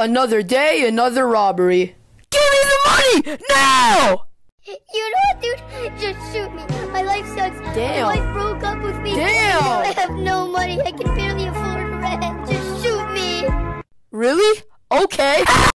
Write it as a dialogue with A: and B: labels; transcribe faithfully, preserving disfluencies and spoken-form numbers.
A: Another day, another robbery. Give me the money now!
B: You know what, dude? Just shoot me. My life sucks.
A: Damn.
B: My wife broke up with me.
A: Damn.
B: I have no money. I can barely afford rent. Just shoot me.
A: Really? Okay.